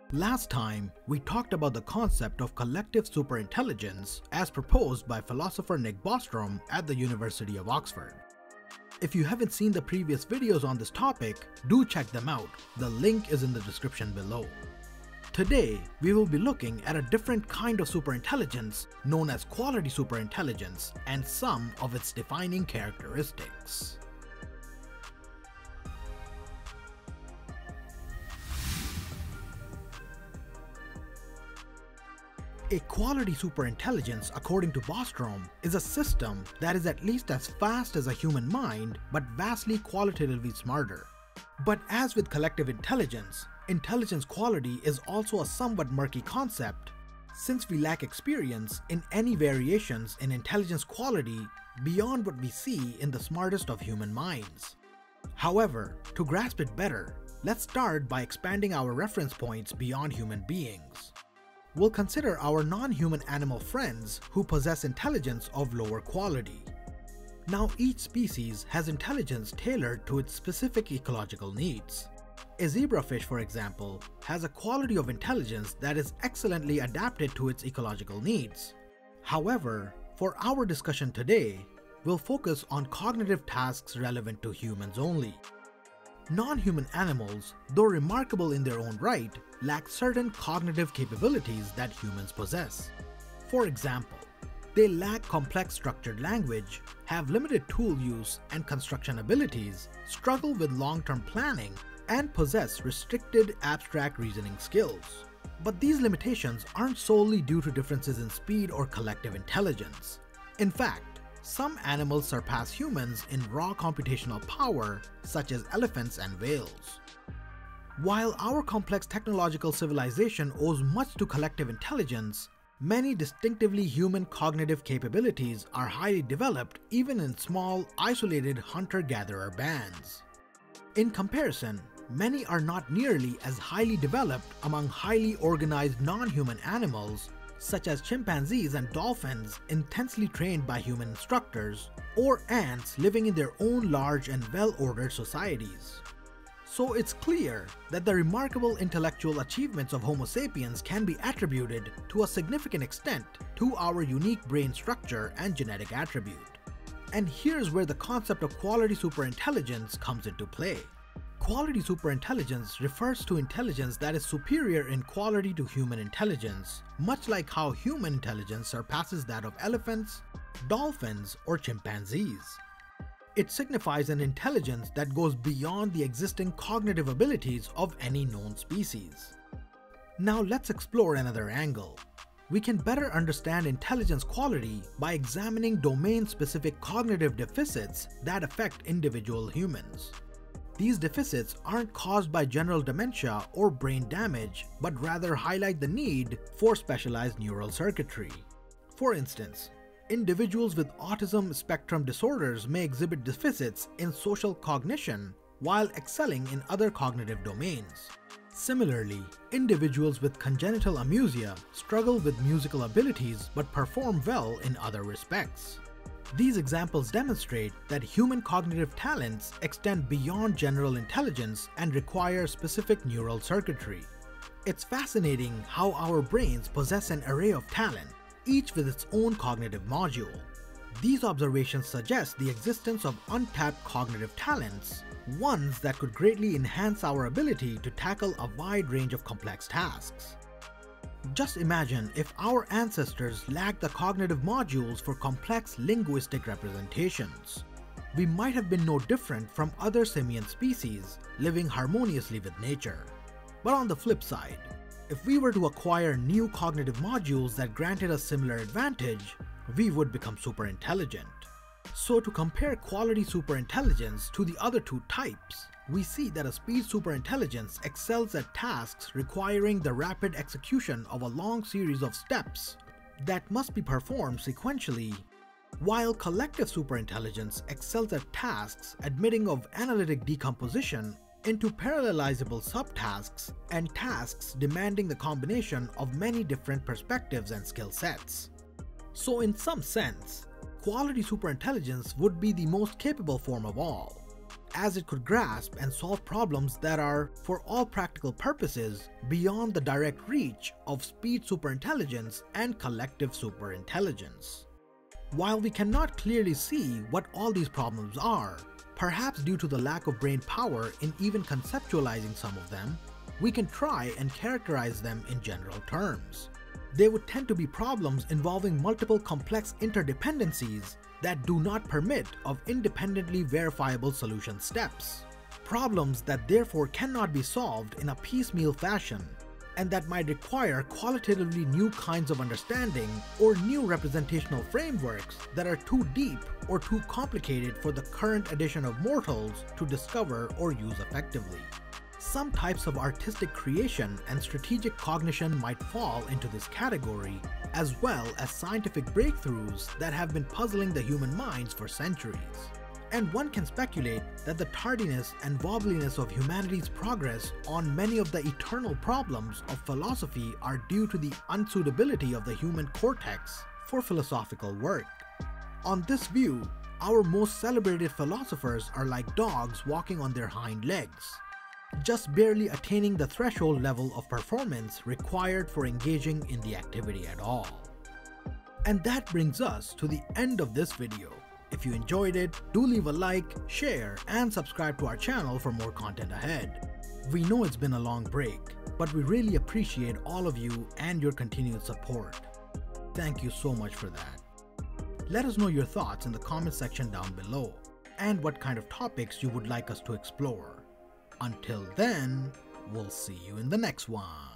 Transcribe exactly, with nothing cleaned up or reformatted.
Last time, we talked about the concept of collective superintelligence as proposed by philosopher Nick Bostrom at the University of Oxford. If you haven't seen the previous videos on this topic, do check them out. The link is in the description below. Today, we will be looking at a different kind of superintelligence known as quality superintelligence and some of its defining characteristics. A quality superintelligence, according to Bostrom, is a system that is at least as fast as a human mind but vastly qualitatively smarter. But as with collective intelligence, intelligence quality is also a somewhat murky concept, since we lack experience in any variations in intelligence quality beyond what we see in the smartest of human minds. However, to grasp it better, let's start by expanding our reference points beyond human beings. We'll consider our non-human animal friends who possess intelligence of lower quality. Now, each species has intelligence tailored to its specific ecological needs. A zebrafish, for example, has a quality of intelligence that is excellently adapted to its ecological needs. However, for our discussion today, we'll focus on cognitive tasks relevant to humans only. Non-human animals, though remarkable in their own right, lack certain cognitive capabilities that humans possess. For example, they lack complex structured language, have limited tool use and construction abilities, struggle with long-term planning, and possess restricted abstract reasoning skills. But these limitations aren't solely due to differences in speed or collective intelligence. In fact, some animals surpass humans in raw computational power, such as elephants and whales. While our complex technological civilization owes much to collective intelligence, many distinctively human cognitive capabilities are highly developed even in small, isolated hunter-gatherer bands. In comparison, many are not nearly as highly developed among highly organized non-human animals, such as chimpanzees and dolphins intensely trained by human instructors, or ants living in their own large and well-ordered societies. So it's clear that the remarkable intellectual achievements of Homo sapiens can be attributed to a significant extent to our unique brain structure and genetic attribute. And here's where the concept of quality superintelligence comes into play. Quality superintelligence refers to intelligence that is superior in quality to human intelligence, much like how human intelligence surpasses that of elephants, dolphins, or chimpanzees. It signifies an intelligence that goes beyond the existing cognitive abilities of any known species. Now let's explore another angle. We can better understand intelligence quality by examining domain-specific cognitive deficits that affect individual humans. These deficits aren't caused by general dementia or brain damage, but rather highlight the need for specialized neural circuitry. For instance, individuals with autism spectrum disorders may exhibit deficits in social cognition while excelling in other cognitive domains. Similarly, individuals with congenital amusia struggle with musical abilities but perform well in other respects. These examples demonstrate that human cognitive talents extend beyond general intelligence and require specific neural circuitry. It's fascinating how our brains possess an array of talent, each with its own cognitive module. These observations suggest the existence of untapped cognitive talents, ones that could greatly enhance our ability to tackle a wide range of complex tasks. Just imagine if our ancestors lacked the cognitive modules for complex linguistic representations. We might have been no different from other simian species living harmoniously with nature. But on the flip side, if we were to acquire new cognitive modules that granted us similar advantage, we would become superintelligent. So to compare quality superintelligence to the other two types, we see that a speed superintelligence excels at tasks requiring the rapid execution of a long series of steps that must be performed sequentially, while collective superintelligence excels at tasks admitting of analytic decomposition into parallelizable subtasks and tasks demanding the combination of many different perspectives and skill sets. So in some sense, quality superintelligence would be the most capable form of all. as it could grasp and solve problems that are, for all practical purposes, beyond the direct reach of speech superintelligence and collective superintelligence. While we cannot clearly see what all these problems are, perhaps due to the lack of brain power in even conceptualizing some of them, we can try and characterize them in general terms. They would tend to be problems involving multiple complex interdependencies that do not permit of independently verifiable solution steps. Problems that therefore cannot be solved in a piecemeal fashion, and that might require qualitatively new kinds of understanding or new representational frameworks that are too deep or too complicated for the current edition of mortals to discover or use effectively. Some types of artistic creation and strategic cognition might fall into this category, as well as scientific breakthroughs that have been puzzling the human minds for centuries. And one can speculate that the tardiness and wobbliness of humanity's progress on many of the eternal problems of philosophy are due to the unsuitability of the human cortex for philosophical work. On this view, our most celebrated philosophers are like dogs walking on their hind legs, just barely attaining the threshold level of performance required for engaging in the activity at all. And that brings us to the end of this video. If you enjoyed it, do leave a like, share, and subscribe to our channel for more content ahead. We know it's been a long break, but we really appreciate all of you and your continued support. Thank you so much for that. Let us know your thoughts in the comment section down below, and what kind of topics you would like us to explore. Until then, we'll see you in the next one.